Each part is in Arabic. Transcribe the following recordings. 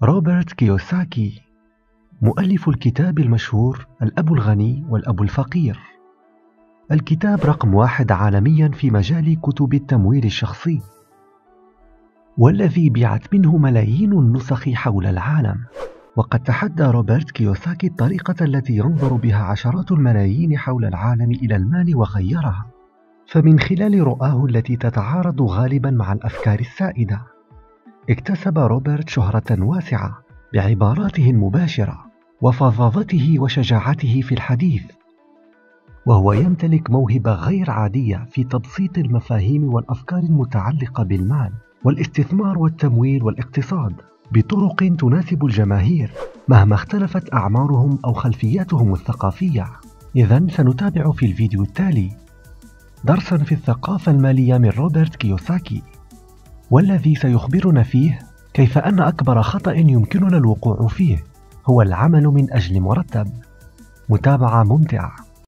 روبرت كيوساكي، مؤلف الكتاب المشهور الأب الغني والأب الفقير. الكتاب رقم 1 عالميا في مجال كتب التمويل الشخصي، والذي بيعت منه ملايين النسخ حول العالم. وقد تحدى روبرت كيوساكي الطريقة التي ينظر بها عشرات الملايين حول العالم إلى المال وغيرها، فمن خلال رؤاه التي تتعارض غالبا مع الأفكار السائدة، اكتسب روبرت شهرة واسعة بعباراته المباشرة وفظاظته وشجاعته في الحديث، وهو يمتلك موهبة غير عادية في تبسيط المفاهيم والأفكار المتعلقة بالمال والاستثمار والتمويل والاقتصاد بطرق تناسب الجماهير مهما اختلفت أعمارهم أو خلفياتهم الثقافية. إذن سنتابع في الفيديو التالي درسا في الثقافة المالية من روبرت كيوساكي، والذي سيخبرنا فيه كيف أن أكبر خطأ يمكننا الوقوع فيه هو العمل من أجل مرتب. متابعة ممتعة.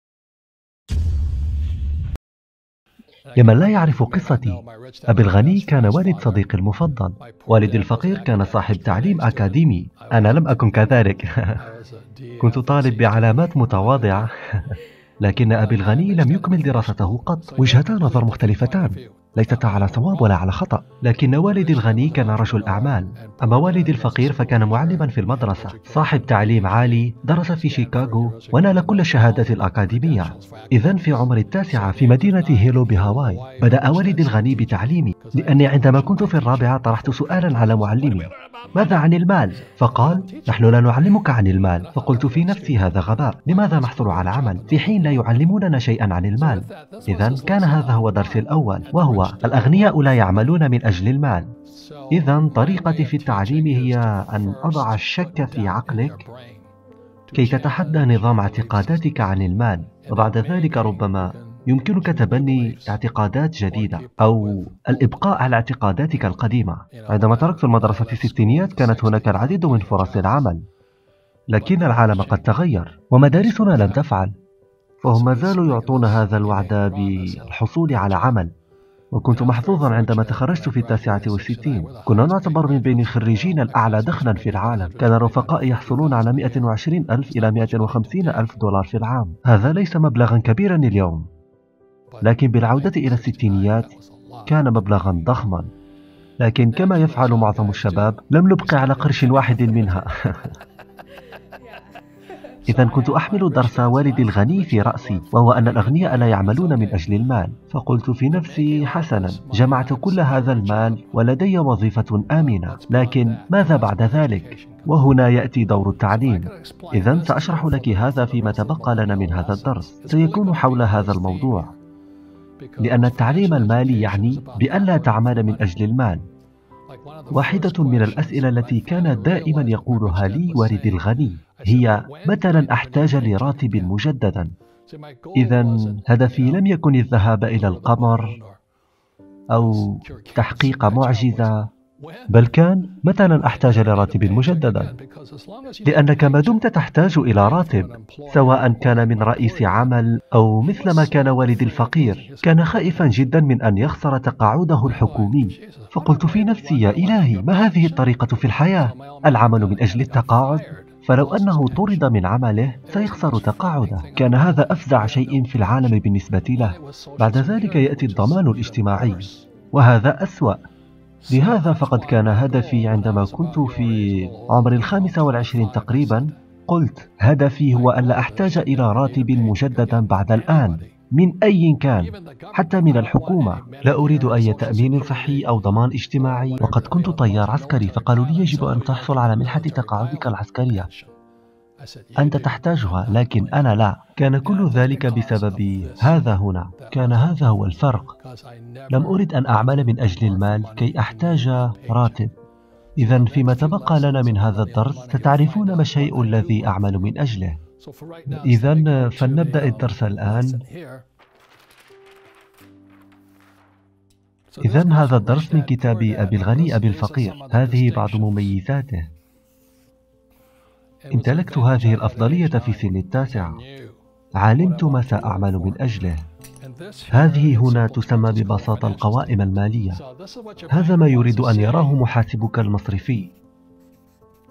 لمن لا يعرف قصتي، أبي الغني كان والد صديقي المفضل، والدي الفقير كان صاحب تعليم أكاديمي، أنا لم أكن كذلك. كنت طالب بعلامات متواضعة. لكن أبي الغني لم يكمل دراسته قط. وجهتا نظر مختلفتان، ليستا على صواب ولا على خطأ، لكن والدي الغني كان رجل أعمال، أما والدي الفقير فكان معلما في المدرسة، صاحب تعليم عالي، درس في شيكاغو ونال كل الشهادات الأكاديمية. إذن في عمر 9 في مدينة هيلو بهاواي بدأ والدي الغني بتعليمي، لأني عندما كنت في الرابعة طرحت سؤالا على معلمي: ماذا عن المال؟ فقال: نحن لا نعلمك عن المال. فقلت في نفسي: هذا غباء، لماذا نحصل على عمل في حين لا يعلموننا شيئا عن المال؟ إذن كان هذا هو درسي الأول، وهو الأغنياء لا يعملون من أجل المال. إذن طريقتي في التعليم هي أن أضع الشك في عقلك كي تتحدى نظام اعتقاداتك عن المال، وبعد ذلك ربما يمكنك تبني اعتقادات جديدة أو الإبقاء على اعتقاداتك القديمة. عندما تركت المدرسة في الستينيات كانت هناك العديد من فرص العمل، لكن العالم قد تغير ومدارسنا لم تفعل، فهم ما زالوا يعطون هذا الوعد بالحصول على عمل. وكنت محظوظا عندما تخرجت في 69. كنا نعتبر من بين الخريجين الأعلى دخلا في العالم، كان رفقائي يحصلون على 120,000 إلى 150,000 دولار في العام. هذا ليس مبلغا كبيرا اليوم، لكن بالعودة إلى الستينيات كان مبلغا ضخما. لكن كما يفعل معظم الشباب لم نبقى على قرش واحد منها. إذا كنت أحمل درس والدي الغني في رأسي، وهو أن الأغنياء لا يعملون من أجل المال. فقلت في نفسي: حسنا، جمعت كل هذا المال ولدي وظيفة آمنة، لكن ماذا بعد ذلك؟ وهنا يأتي دور التعليم. إذا سأشرح لك هذا فيما تبقى لنا من هذا الدرس، سيكون حول هذا الموضوع، لأن التعليم المالي يعني بأن لا تعمل من أجل المال. واحدة من الأسئلة التي كان دائما يقولها لي والدي الغني هي: متى لن أحتاج لراتب مجددا؟ إذا هدفي لم يكن الذهاب إلى القمر أو تحقيق معجزة، بل كان: متى لن أحتاج لراتب مجددا؟ لأنك ما دمت تحتاج إلى راتب، سواء كان من رئيس عمل أو مثل ما كان والدي الفقير، كان خائفا جدا من أن يخسر تقاعده الحكومي. فقلت في نفسي: يا إلهي، ما هذه الطريقة في الحياة؟ العمل من أجل التقاعد؟ فلو أنه طرد من عمله سيخسر تقاعده. كان هذا أفزع شيء في العالم بالنسبة له. بعد ذلك يأتي الضمان الاجتماعي، وهذا أسوأ. لهذا فقد كان هدفي عندما كنت في عمر 25 تقريبا، قلت: هدفي هو أن لا أحتاج إلى راتب مجددا بعد الآن من أي كان، حتى من الحكومة. لا أريد أي تأمين صحي أو ضمان اجتماعي. وقد كنت طيار عسكري، فقالوا لي: يجب أن تحصل على منحة تقاعدك العسكرية، أنت تحتاجها، لكن أنا لا. كان كل ذلك بسبب هذا هنا، كان هذا هو الفرق. لم أرد أن أعمل من أجل المال كي أحتاج راتب. إذن فيما تبقى لنا من هذا الدرس ستعرفون ما الشيء الذي أعمل من أجله. إذن فلنبدأ الدرس الآن. إذن هذا الدرس من كتاب أبي الغني أبي الفقير. هذه بعض مميزاته. امتلكت هذه الأفضلية في سن 9. علمت ما سأعمل من أجله. هذه هنا تسمى ببساطة القوائم المالية. هذا ما يريد أن يراه محاسبك المصرفي.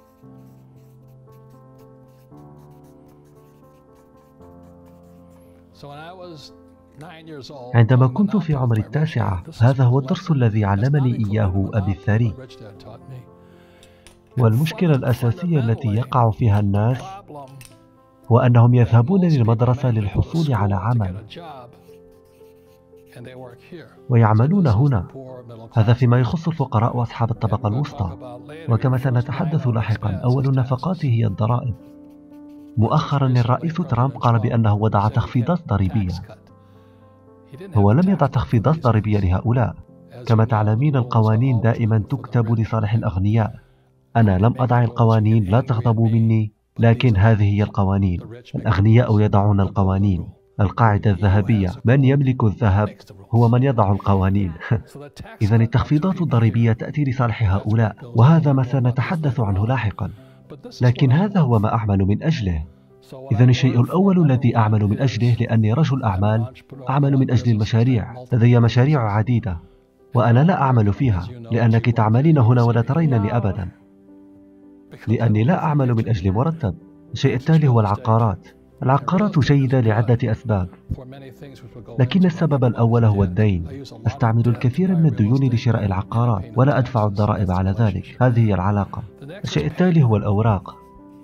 عندما كنت في عمر 9، هذا هو الدرس الذي علمني إياه أبي الثري. والمشكلة الأساسية التي يقع فيها الناس هو أنهم يذهبون للمدرسة للحصول على عمل ويعملون هنا. هذا فيما يخص الفقراء وأصحاب الطبقة الوسطى. وكما سنتحدث لاحقا، أول النفقات هي الضرائب. مؤخرا الرئيس ترامب قال بأنه وضع تخفيضات ضريبية. هو لم يضع تخفيضات ضريبية لهؤلاء. كما تعلمين القوانين دائما تكتب لصالح الأغنياء. أنا لم أضع القوانين، لا تغضبوا مني، لكن هذه هي القوانين. الأغنياء يضعون القوانين. القاعدة الذهبية: من يملك الذهب هو من يضع القوانين. إذن التخفيضات الضريبية تأتي لصالح هؤلاء، وهذا ما سنتحدث عنه لاحقا. لكن هذا هو ما أعمل من أجله. إذن الشيء الأول الذي أعمل من أجله، لأني رجل أعمال، أعمل من أجل المشاريع. لدي مشاريع عديدة وأنا لا أعمل فيها، لأنك تعملين هنا ولا ترينني أبدا. لأني لا أعمل من أجل مرتب. الشيء التالي هو العقارات. العقارات جيدة لعدة أسباب، لكن السبب الأول هو الدين. أستعمل الكثير من الديون لشراء العقارات ولا أدفع الضرائب على ذلك. هذه هي العلاقة. الشيء التالي هو الأوراق،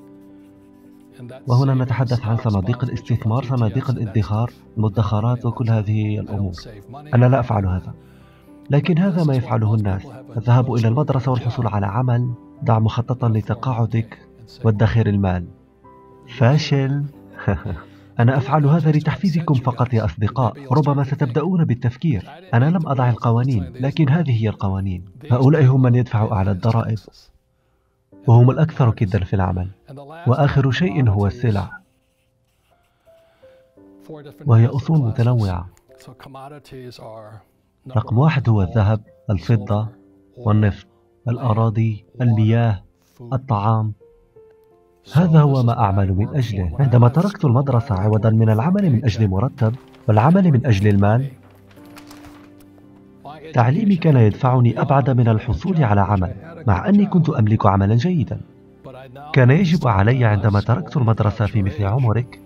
وهنا نتحدث عن صناديق الاستثمار، صناديق الادخار، المدخرات وكل هذه الأمور. أنا لا أفعل هذا، لكن هذا ما يفعله الناس: الذهاب إلى المدرسة والحصول على عمل، ضع مخططا لتقاعدك وادخر المال. فاشل. أنا أفعل هذا لتحفيزكم فقط يا أصدقاء. ربما ستبدأون بالتفكير: أنا لم أضع القوانين، لكن هذه هي القوانين. هؤلاء هم من يدفعوا أعلى الضرائب، وهم الأكثر كدا في العمل. وآخر شيء هو السلع، وهي أصول متنوعة. رقم 1 هو الذهب، الفضة والنفط، الأراضي، المياه، الطعام. هذا هو ما أعمل من أجله. عندما تركت المدرسة عوضا من العمل من أجل مرتب والعمل من أجل المال، تعليمي كان يدفعني أبعد من الحصول على عمل، مع أني كنت أملك عملا جيدا. كان يجب علي عندما تركت المدرسة في مثل عمرك،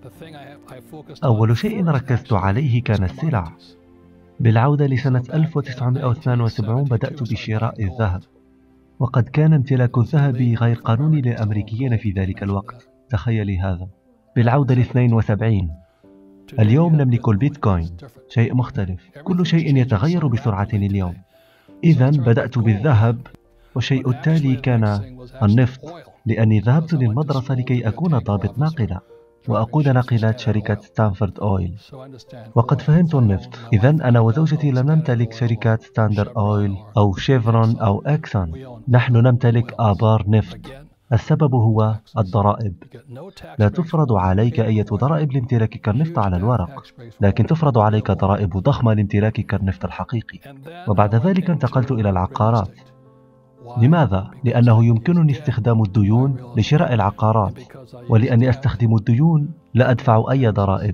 أول شيء ركزت عليه كان السلع. بالعودة لسنة 1972 بدأت بشراء الذهب، وقد كان امتلاك الذهب غير قانوني للأمريكيين في ذلك الوقت. تخيلي هذا. بالعودة ل 72، اليوم نملك البيتكوين، شيء مختلف. كل شيء يتغير بسرعة اليوم. إذن بدأت بالذهب، والشيء التالي كان النفط، لأني ذهبت للمدرسة لكي أكون ضابط ناقلة وأقود ناقلات شركة ستانفورد أويل، وقد فهمت النفط. إذن أنا وزوجتي لم نمتلك شركات ستاندر أويل أو شيفرون أو أكسون، نحن نمتلك آبار نفط. السبب هو الضرائب. لا تفرض عليك أي ضرائب لامتلاكك النفط على الورق، لكن تفرض عليك ضرائب ضخمة لامتلاكك النفط الحقيقي. وبعد ذلك انتقلت إلى العقارات. لماذا؟ لأنه يمكنني استخدام الديون لشراء العقارات، ولأني أستخدم الديون لا أدفع أي ضرائب.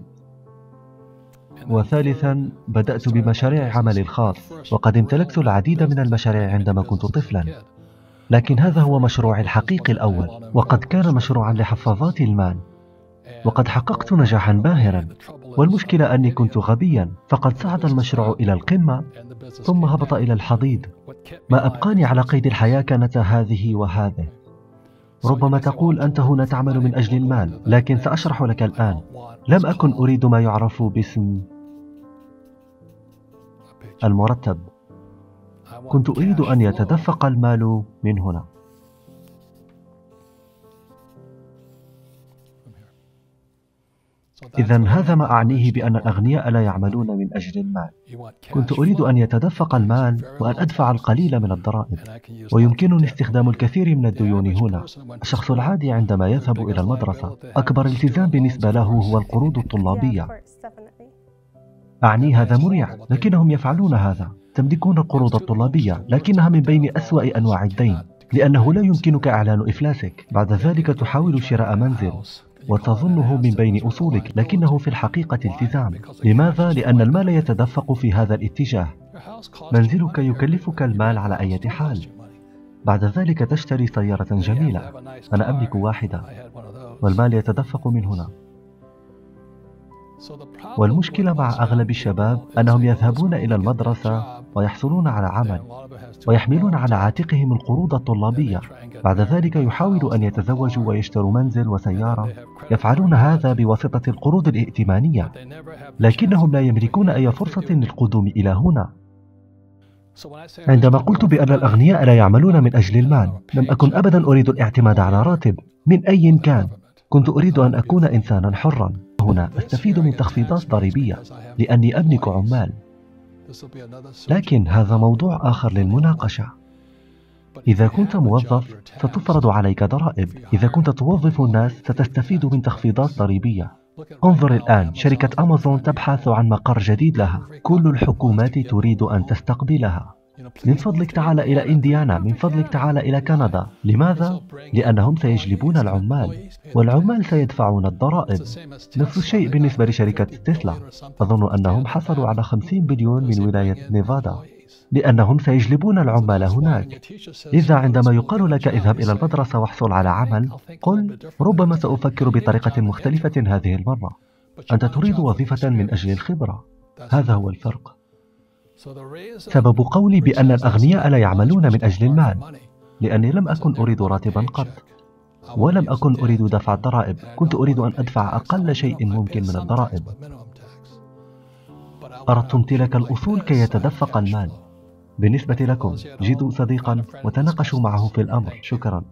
وثالثا، بدأت بمشاريع عملي الخاص، وقد امتلكت العديد من المشاريع عندما كنت طفلا، لكن هذا هو مشروعي الحقيقي الأول، وقد كان مشروعا لحفاظات المال، وقد حققت نجاحا باهرا. والمشكلة أني كنت غبيا، فقد صعد المشروع إلى القمة ثم هبط إلى الحضيض. ما أبقاني على قيد الحياة كانت هذه وهذه. ربما تقول أنت هنا تعمل من أجل المال، لكن سأشرح لك الآن. لم أكن أريد ما يعرف باسم المرتب، كنت أريد أن يتدفق المال من هنا. إذن هذا ما أعنيه بأن الأغنياء لا يعملون من أجل المال. كنت أريد أن يتدفق المال وأن أدفع القليل من الضرائب، ويمكنني استخدام الكثير من الديون هنا. الشخص العادي عندما يذهب إلى المدرسة، أكبر التزام بالنسبة له هو القروض الطلابية. أعني هذا مريع، لكنهم يفعلون هذا. تملكون القروض الطلابية، لكنها من بين أسوأ أنواع الدين، لأنه لا يمكنك إعلان إفلاسك. بعد ذلك تحاول شراء منزل وتظنه من بين أصولك، لكنه في الحقيقة التزام. لماذا؟ لأن المال يتدفق في هذا الاتجاه. منزلك يكلفك المال على أي حال. بعد ذلك تشتري سيارة جميلة. أنا أملك واحدة، والمال يتدفق من هنا. والمشكلة مع أغلب الشباب أنهم يذهبون إلى المدرسة ويحصلون على عمل ويحملون على عاتقهم القروض الطلابية. بعد ذلك يحاولوا أن يتزوجوا ويشتروا منزل وسيارة. يفعلون هذا بواسطة القروض الائتمانية، لكنهم لا يملكون أي فرصة للقدوم إلى هنا. عندما قلت بأن الأغنياء لا يعملون من أجل المال، لم أكن أبدا أريد الاعتماد على راتب من أي كان. كنت أريد أن أكون إنسانا حرا. هنا أستفيد من تخفيضات ضريبية لأني أملك عمال. لكن هذا موضوع آخر للمناقشة. إذا كنت موظف ستفرض عليك ضرائب. إذا كنت توظف الناس ستستفيد من تخفيضات ضريبية. انظر الآن، شركة أمازون تبحث عن مقر جديد لها. كل الحكومات تريد أن تستقبلها. من فضلك تعال إلى إنديانا، من فضلك تعال إلى كندا. لماذا؟ لأنهم سيجلبون العمال، والعمال سيدفعون الضرائب. نفس الشيء بالنسبة لشركة تسلا. أظن أنهم حصلوا على 50 بليون من ولاية نيفادا، لأنهم سيجلبون العمال هناك. لذا عندما يقال لك اذهب إلى المدرسة واحصل على عمل، قل ربما سأفكر بطريقة مختلفة هذه المرة. أنت تريد وظيفة من أجل الخبرة. هذا هو الفرق. سبب قولي بأن الأغنياء لا يعملون من أجل المال لأني لم أكن أريد راتبا قط، ولم أكن أريد دفع الضرائب. كنت أريد أن أدفع أقل شيء ممكن من الضرائب. أردت امتلاك الأصول كي يتدفق المال. بالنسبة لكم، جدوا صديقا وتناقشوا معه في الأمر. شكرا.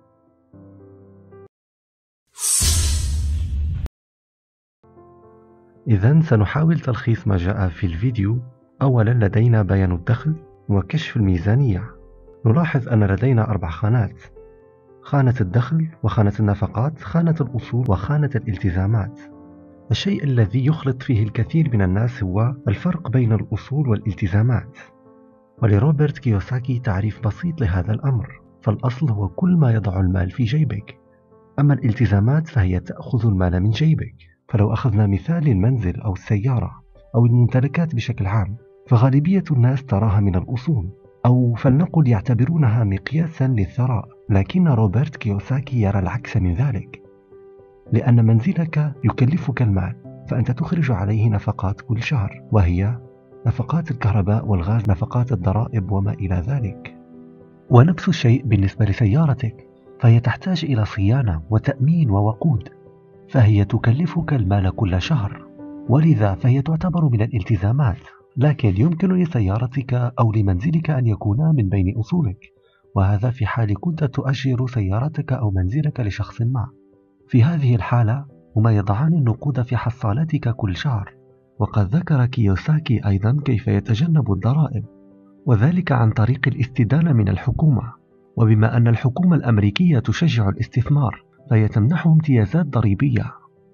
إذن سنحاول تلخيص ما جاء في الفيديو. أولا لدينا بيان الدخل وكشف الميزانية. نلاحظ أن لدينا 4 خانات: خانة الدخل، وخانة النفقات، خانة الأصول، وخانة الالتزامات. الشيء الذي يخلط فيه الكثير من الناس هو الفرق بين الأصول والالتزامات. ولروبرت كيوساكي تعريف بسيط لهذا الأمر: فالأصل هو كل ما يضع المال في جيبك، أما الالتزامات فهي تأخذ المال من جيبك. فلو أخذنا مثال المنزل أو السيارة أو الممتلكات بشكل عام، فغالبية الناس تراها من الأصول، أو فلنقل يعتبرونها مقياسا للثراء. لكن روبرت كيوساكي يرى العكس من ذلك، لأن منزلك يكلفك المال، فأنت تخرج عليه نفقات كل شهر، وهي نفقات الكهرباء والغاز، نفقات الضرائب وما إلى ذلك. ونفس الشيء بالنسبة لسيارتك، فهي تحتاج إلى صيانة وتأمين ووقود، فهي تكلفك المال كل شهر، ولذا فهي تعتبر من الالتزامات. لكن يمكن لسيارتك أو لمنزلك أن يكونا من بين أصولك، وهذا في حال كنت تؤجر سيارتك أو منزلك لشخص ما. في هذه الحالة هما يضعان النقود في حصالتك كل شهر. وقد ذكر كيوساكي أيضا كيف يتجنب الضرائب، وذلك عن طريق الاستدانة من الحكومة. وبما أن الحكومة الأمريكية تشجع الاستثمار، فهي تمنحه امتيازات ضريبية،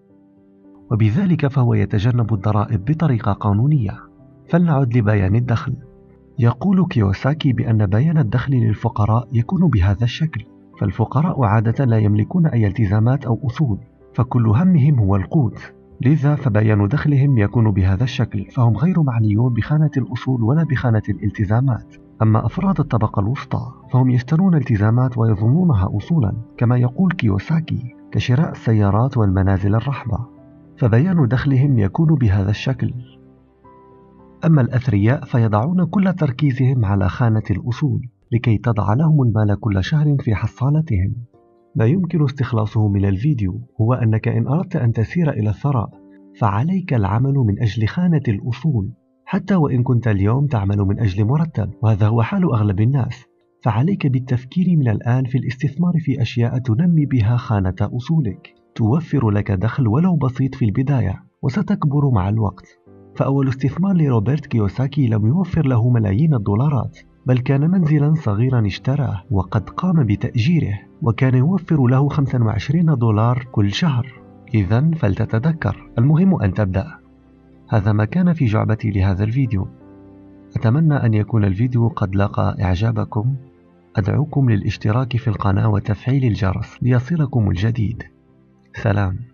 وبذلك فهو يتجنب الضرائب بطريقة قانونية. فلنعد لبيان الدخل. يقول كيوساكي بأن بيان الدخل للفقراء يكون بهذا الشكل: فالفقراء عادة لا يملكون أي التزامات أو أصول، فكل همهم هو القوت، لذا فبيان دخلهم يكون بهذا الشكل، فهم غير معنيون بخانة الأصول ولا بخانة الالتزامات. أما أفراد الطبقة الوسطى فهم يشترون التزامات ويظنونها أصولا، كما يقول كيوساكي، كشراء السيارات والمنازل الرحبة، فبيان دخلهم يكون بهذا الشكل. أما الأثرياء فيضعون كل تركيزهم على خانة الأصول لكي تضع لهم المال كل شهر في حصالتهم. ما يمكن استخلاصه من الفيديو هو أنك إن أردت أن تسير إلى الثراء فعليك العمل من أجل خانة الأصول، حتى وإن كنت اليوم تعمل من أجل مرتب، وهذا هو حال أغلب الناس. فعليك بالتفكير من الآن في الاستثمار في أشياء تنمي بها خانة أصولك، توفر لك دخل ولو بسيط في البداية، وستكبر مع الوقت. فأول استثمار لروبرت كيوساكي لم يوفر له ملايين الدولارات، بل كان منزلا صغيرا اشتراه وقد قام بتأجيره، وكان يوفر له $25 كل شهر. إذن فلتتذكر، المهم أن تبدأ. هذا ما كان في جعبتي لهذا الفيديو. أتمنى أن يكون الفيديو قد لاقى إعجابكم. أدعوكم للاشتراك في القناة وتفعيل الجرس ليصلكم الجديد. سلام.